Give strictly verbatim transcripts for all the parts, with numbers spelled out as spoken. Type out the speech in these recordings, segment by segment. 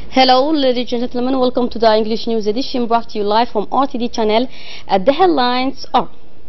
Hello, ladies and gentlemen. Welcome to the English News Edition brought to you live from R T D channel. At the headlines are: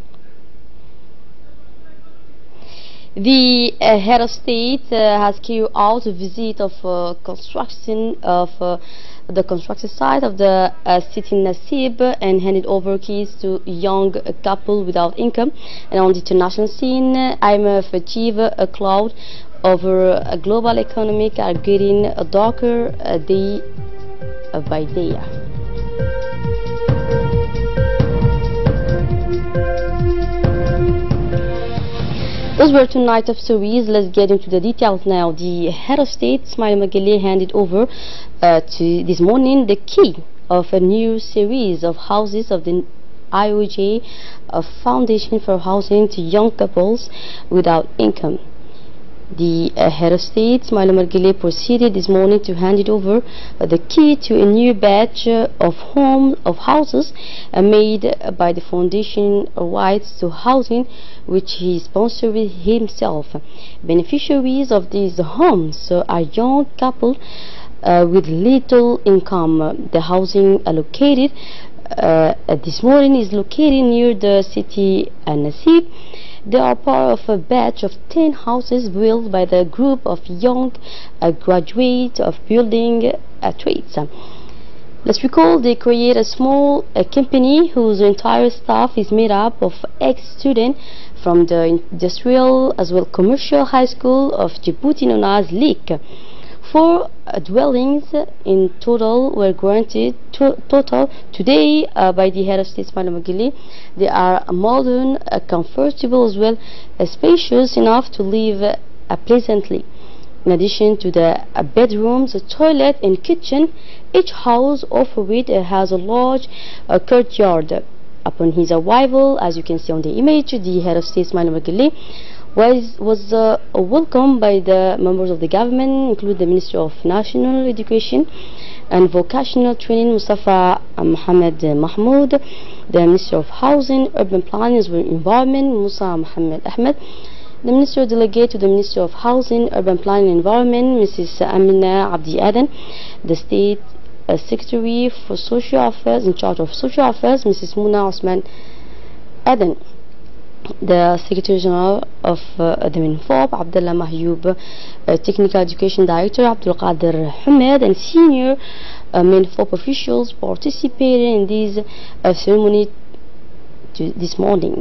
the uh, head of state uh, has carried out a visit of uh, construction of uh, the construction site of the uh, city Nasib and handed over keys to a young couple without income. And on the international scene, uh, I M F chief uh, a cloud over a global economic are getting uh, darker uh, day uh, by day. Those were two nights of stories. Let's get into the details now. The head of state, Ismail Magale, handed over uh, to this morning the key of a new series of houses of the I O J, a foundation for housing to young couples without income. The uh, head of state, Ismail Magale, proceeded this morning to hand it over uh, the key to a new batch uh, of home of houses uh, made uh, by the Foundation Rights to Housing, which he sponsored himself. Beneficiaries of these homes uh, are young couples uh, with little income. The housing allocated uh, this morning is located near the city uh, Nasib. They are part of a batch of ten houses built by the group of young uh, graduates of building uh, trades. Let's recall they create a small uh, company whose entire staff is made up of ex-students from the industrial as well commercial high school of Djibouti known as L I C. Four uh, dwellings in total were granted to total today uh, by the head of state, Ismail Magale. They are modern, uh, comfortable as well as spacious enough to live uh, pleasantly. In addition to the uh, bedrooms, a toilet and kitchen, each house offered it uh, has a large uh, courtyard. Upon his arrival, as you can see on the image, the head of state, Ismail Magale, was, was uh, welcomed by the members of the government, including the Minister of National Education and Vocational Training, Mustafa Mohamed Mahmoud, the Minister of Housing, Urban Planning and Environment, Musa Mohamed Ahmed, the Minister Delegate to the Minister of Housing, Urban Planning and Environment, Missus Amina Abdi Aden, the State uh, Secretary for Social Affairs in charge of Social Affairs, Missus Muna Osman Aden, the Secretary General of uh, the Minfob, Abdullah Mahyoub, uh, Technical Education Director, Abdul Qadir Hamed, and senior uh, Minfob officials participated in this uh, ceremony to this morning.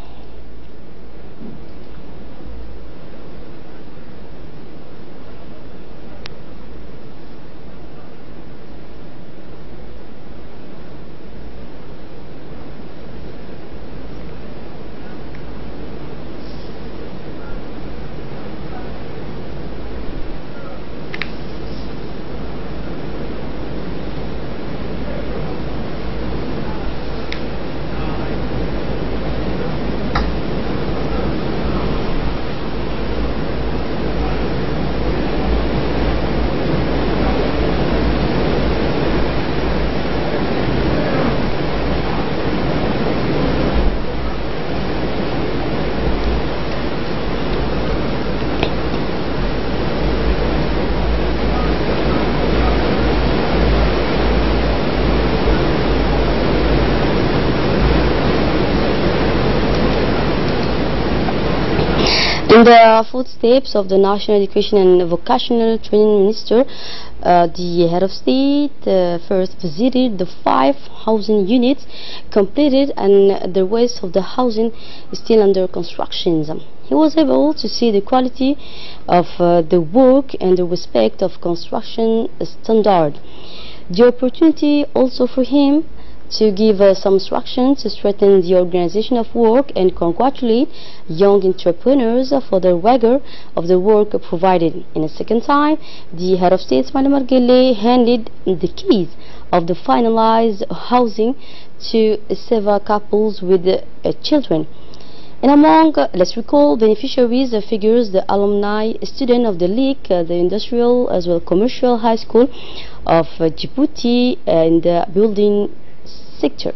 In the footsteps of the National Education and Vocational Training Minister, uh, the head of state uh, first visited the five housing units completed, and the rest of the housing is still under construction. He was able to see the quality of uh, the work and the respect of construction standard. The opportunity also for him to give uh, some instructions to strengthen the organization of work and congratulate young entrepreneurs for the rigor of the work provided. In a second time, the head of state, Ismail Magale, handed the keys of the finalized housing to several couples with uh, children. And among, uh, let's recall, beneficiaries uh, figures the alumni student of the L I C, uh, the industrial as well commercial high school of uh, Djibouti and the building sector.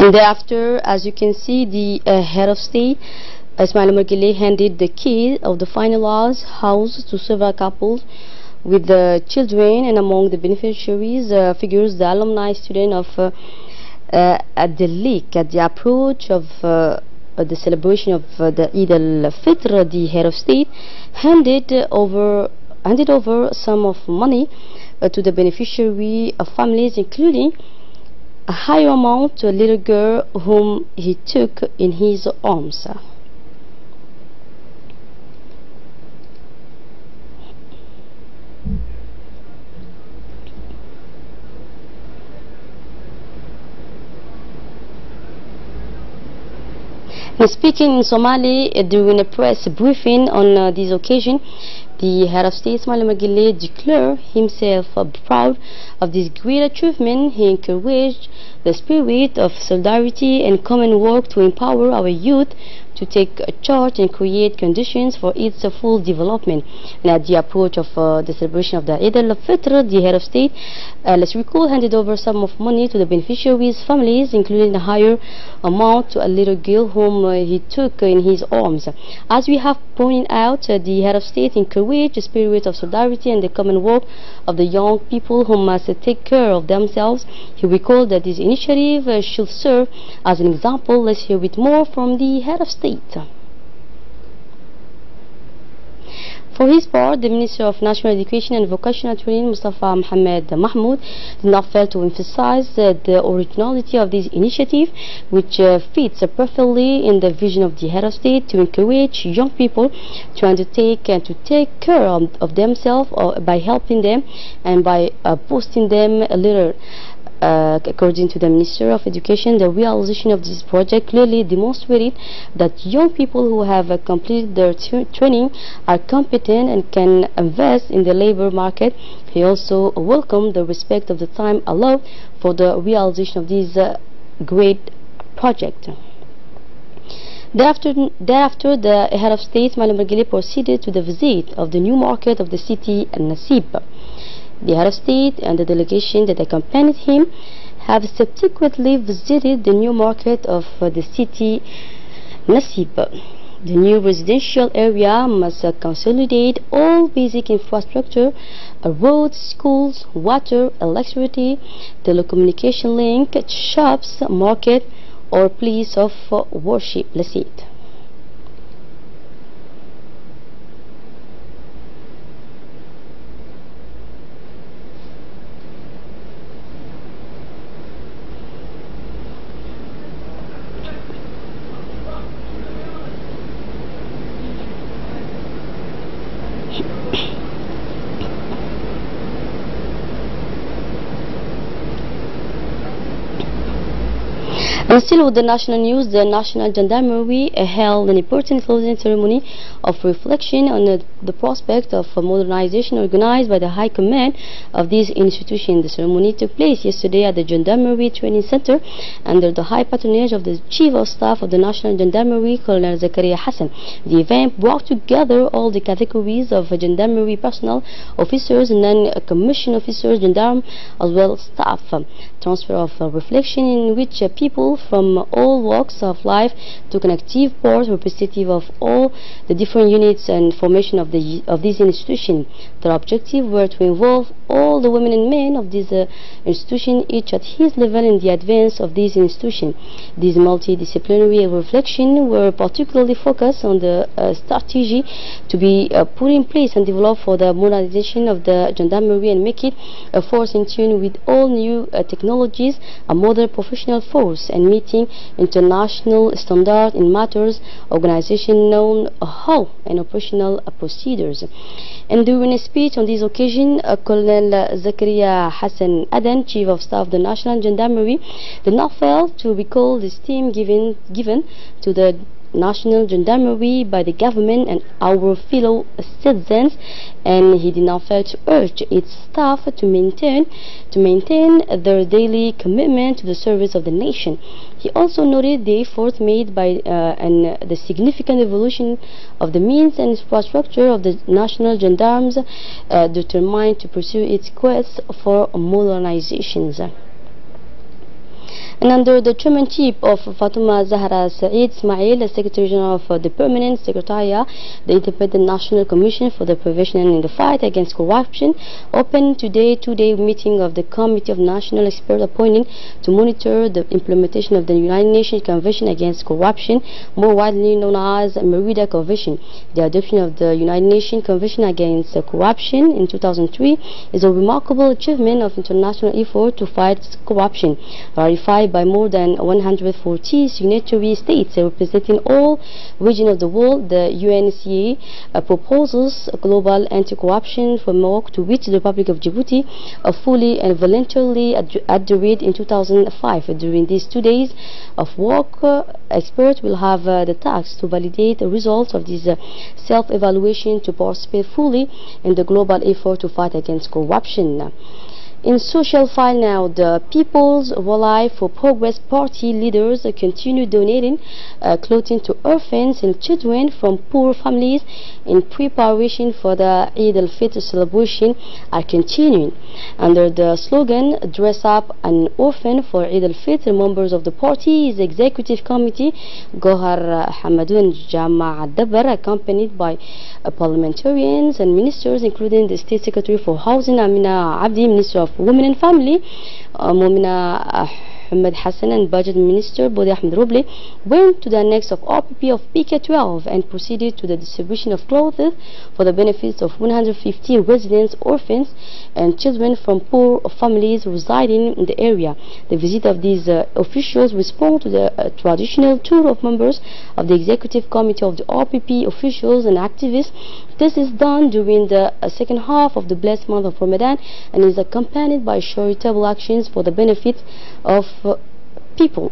And thereafter, as you can see, the uh, head of state, Ismail Omar Guelleh, handed the key of the finalized house to several couples with the children, and among the beneficiaries uh, figures the alumni student of uh, uh, at the leak at the approach of uh, the celebration of uh, the Eid al-Fitr. The head of state handed uh, over handed over some of money uh, to the beneficiary of families, including a higher amount to a little girl whom he took in his arms. And speaking in Somali uh, during a press briefing on uh, this occasion, the head of state, Ismail Omar Guelleh, declared himself uh, proud of this great achievement. He encouraged the spirit of solidarity and common work to empower our youth to take charge and create conditions for its uh, full development. And at the approach of uh, the celebration of the Eid al-Fitr, the head of state, uh, let's recall, handed over some of money to the beneficiaries' families, including a higher amount to a little girl whom uh, he took in his arms. As we have pointed out, uh, the head of state encouraged the spirit of solidarity and the common work of the young people who must uh, take care of themselves. He recalled that this initiative uh, should serve as an example. Let's hear it more from the head of state. For his part, the Minister of National Education and Vocational Training, Mustafa Mohamed Mahmoud, did not fail to emphasize uh, the originality of this initiative, which uh, fits uh, perfectly in the vision of the head of state to encourage young people to undertake and to take care of, of themselves uh, by helping them and by uh, boosting them a little. Uh, according to the Minister of Education, the realization of this project clearly demonstrated that young people who have uh, completed their training are competent and can invest in the labor market. He also welcomed the respect of the time allowed for the realization of this uh, great project. Thereafter, thereafter, the head of state, Ismail Omar Guelleh, proceeded to the visit of the new market of the city, Nasib. The head of state and the delegation that accompanied him have subsequently visited the new market of uh, the city, Nasib. The new residential area must uh, consolidate all basic infrastructure, uh, roads, schools, water, electricity, telecommunication link, shops, market, or place of uh, worship. Let's see it. And still with the national news, the National Gendarmerie held an important closing ceremony of reflection on the, the prospect of modernization organized by the High Command of this institution. The ceremony took place yesterday at the Gendarmerie Training Center under the high patronage of the Chief of Staff of the National Gendarmerie, Colonel Zakaria Hassan. The event brought together all the categories of Gendarmerie personnel, officers, non-commissioned officers, gendarmes, as well as staff. Transfer of uh, reflection in which uh, people from all walks of life took an active part, representative of all the different units and formation of the of this institution. Their objective were to involve all the women and men of this uh, institution, each at his level in the advance of this institution. These multidisciplinary reflection were particularly focused on the uh, strategy to be uh, put in place and developed for the modernization of the gendarmerie and make it a force in tune with all new uh, technologies, a modern professional force, and meeting international standards in matters organization known how and operational uh, procedures. And during a speech on this occasion, uh, Colonel Zakaria Hassan Aden, Chief of Staff of the National Gendarmerie, did not fail to recall the esteem given given to the National Gendarmerie by the government and our fellow citizens, and he did not fail to urge its staff to maintain to maintain their daily commitment to the service of the nation. He also noted the effort made by uh, and the significant evolution of the means and infrastructure of the National Gendarmes, uh, determined to pursue its quest for modernizations. And under the chairmanship of Fatuma Zahra Saeed Ismail, the Secretary General of the Permanent Secretariat, the Independent National Commission for the Prevention and the Fight Against Corruption opened today two-day meeting of the Committee of National Experts appointed to monitor the implementation of the United Nations Convention Against Corruption, more widely known as Merida Convention. The adoption of the United Nations Convention Against Corruption in two thousand three is a remarkable achievement of international effort to fight corruption, ratified by more than one hundred forty signatory states representing all regions of the world. The U N C A uh, proposes a global anti-corruption framework to which the Republic of Djibouti uh, fully and voluntarily ad adhered in two thousand five. During these two days of work, uh, experts will have uh, the task to validate the results of this uh, self-evaluation to participate fully in the global effort to fight against corruption. In social file now, the People's Rally for Progress Party leaders continue donating uh, clothing to orphans and children from poor families in preparation for the Eid al-Fitr celebration are continuing. Under the slogan, Dress Up an Orphan for Eid al-Fitr, members of the party's executive committee, Gohar Hamadoun Jama Dabar, accompanied by uh, parliamentarians and ministers, including the State Secretary for Housing, Amina Abdi, Minister of Women and Family, uh, Momina uh, Ahmed Hassan, and Budget Minister Bodi Ahmed Roble, went to the annex of R P P of P K twelve and proceeded to the distribution of clothes for the benefits of one hundred fifty residents, orphans, and children from poor families residing in the area. The visit of these uh, officials respond to the uh, traditional tour of members of the executive committee of the R P P, officials and activists. This is done during the uh, second half of the blessed month of Ramadan and is accompanied by charitable actions for the benefit of uh, people.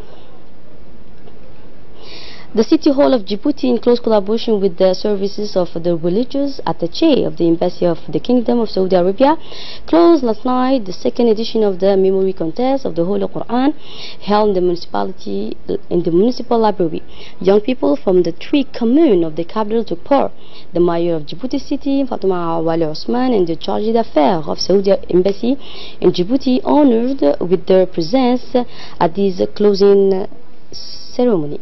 The City Hall of Djibouti, in close collaboration with the services of the religious attaché of the Embassy of the Kingdom of Saudi Arabia, closed last night the second edition of the Memory Contest of the Holy Quran held in the municipality in the municipal library. Young people from the three communes of the capital took part. The Mayor of Djibouti City, Fatuma Wali Osman, and the Charge d'Affaires of Saudi Embassy in Djibouti honored with their presence at this closing ceremony.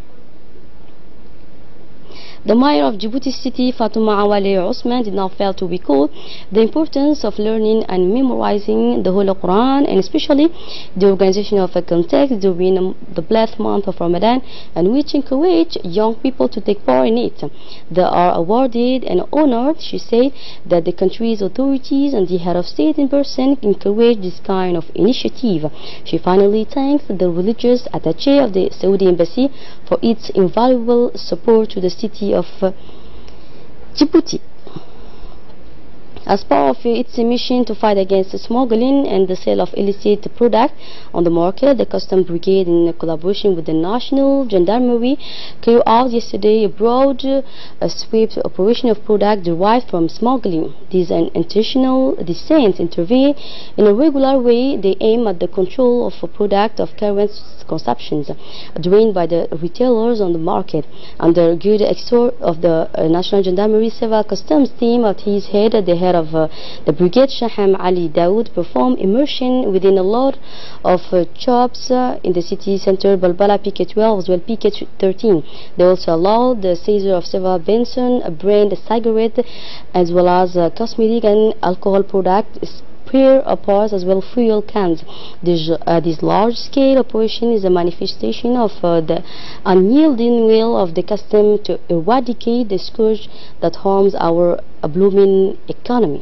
The Mayor of Djibouti City, Fatuma Awale Osman, did not fail to recall the importance of learning and memorizing the Holy Quran, and especially the organization of a contest during the blessed month of Ramadan, and which encourage young people to take part in it. They are awarded and honored, she said, that the country's authorities and the head of state in person encourage this kind of initiative. She finally thanked the religious attaché of the Saudi Embassy for its invaluable support to the city of uh, Djibouti. As part of its mission to fight against smuggling and the sale of illicit products on the market, the Customs Brigade, in collaboration with the National Gendarmerie, carried out yesterday a broad uh, sweep operation of products derived from smuggling. These intentional descents intervene in a regular way. They aim at the control of a product of current consumptions drained by the retailers on the market. Under good exhort of the uh, National Gendarmerie Civil Customs team at his head, the head of uh, the brigade, Shaham Ali Daoud, performed immersion within a lot of uh, shops uh, in the city center, Balbala P K twelve as well P K thirteen. They also allowed the seizure of several Benson, a brand, a cigarette, as well as uh, cosmetic and alcohol products, spare parts, as well fuel cans. This, uh, this large-scale operation is a manifestation of uh, the unyielding will of the custom to eradicate the scourge that harms our uh, blooming economy.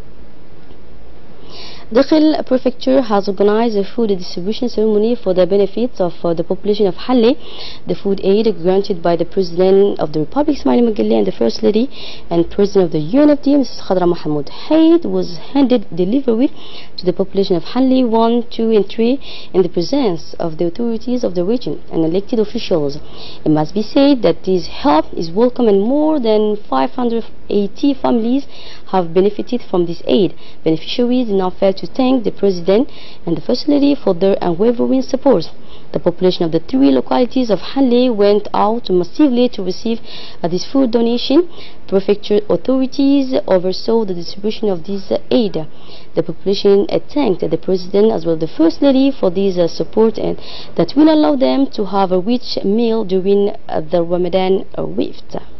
Dakhil Prefecture has organized a food distribution ceremony for the benefits of uh, the population of Halle. The food aid granted by the President of the Republic, Ismail Magili, and the First Lady and President of the U N F D, Missus Khadra Mahmoud Haid, was handed delivery to the population of Halle one, two, and three in the presence of the authorities of the region and elected officials. It must be said that this help is welcome, and more than five hundred eighty families have benefited from this aid. Beneficiaries did not fail to thank the President and the First Lady for their unwavering support. The population of the three localities of Hanley went out massively to receive uh, this food donation. Prefecture authorities oversaw the distribution of this uh, aid. The population uh, thanked the President as well as the First Lady for this uh, support, and that will allow them to have a rich meal during uh, the Ramadan uh, week.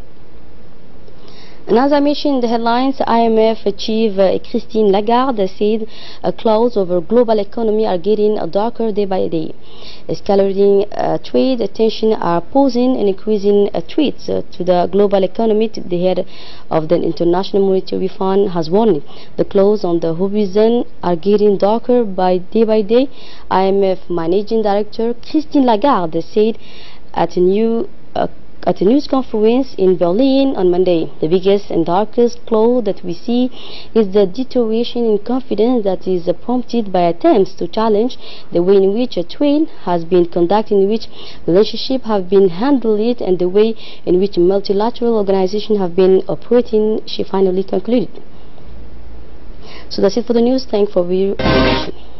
And as I mentioned in the headlines, I M F chief uh, Christine Lagarde said uh, clouds over global economy are getting uh, darker day by day. Escalating uh, trade tensions are posing and increasing uh, threats uh, to the global economy. The head of the International Monetary Fund has warned the clouds on the horizon are getting darker by day by day. I M F Managing Director Christine Lagarde said at a new uh, At a news conference in Berlin on Monday, the biggest and darkest cloud that we see is the deterioration in confidence that is uh, prompted by attempts to challenge the way in which a trade has been conducted, in which relationships have been handled, and the way in which multilateral organizations have been operating, she finally concluded. So that's it for the news. Thanks for your attention.